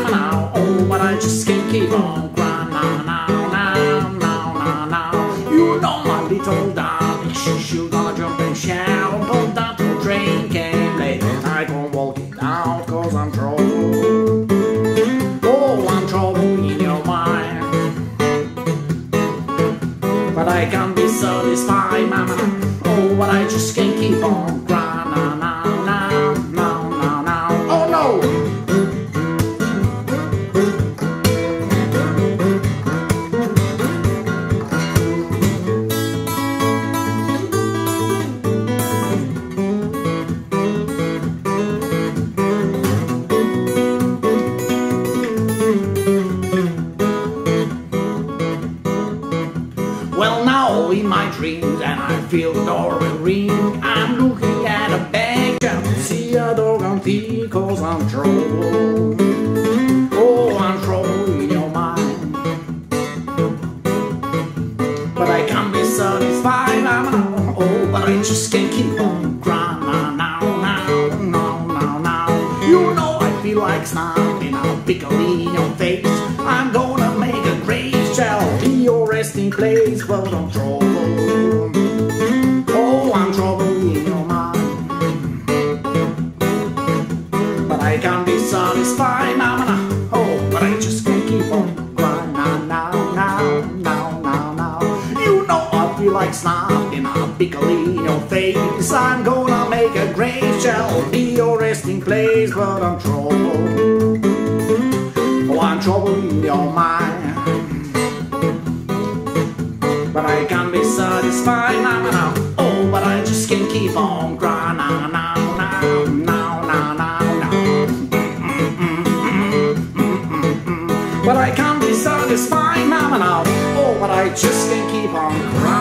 mama now. Oh, but I just can't keep on crying now, now, now, now, now, now. You know my little darling, she's gonna jump and shout. But that old train came late and I can't walk it out 'cause I'm troubled. Oh, I'm troubled in your mind, but I can't be satisfied, mama. Oh, but I just can't keep on crying now, now, now, now, now, now. Oh no! Well, now in my dreams, and I feel the door will ring. I'm looking at a bank and see a dog on tea 'cause I'm troubled. Oh, I'm troubled in your mind, but I can't be satisfied now. Oh, but I just can't keep on crying now, now, now, now, now, now. You know I feel like snapping a pickle in your face. I'm gonna make a grave shall be your resting place, but I'm troubled. Oh, I'm troubled in your mind, but I can't be satisfied now, now. Oh, but I just can't keep on crying now, now, now, now, now, now. You know I feel like snapping a pickle in your face. I'm gonna make a grave shall be your resting place, but I'm troubled. Oh, I'm troubled in your mind, but I can't be satisfied now, now. Oh, but I just can't keep on crying now, now, now, now, now, now, now. But I can't be satisfied now, now. Oh, but I just can't keep on crying.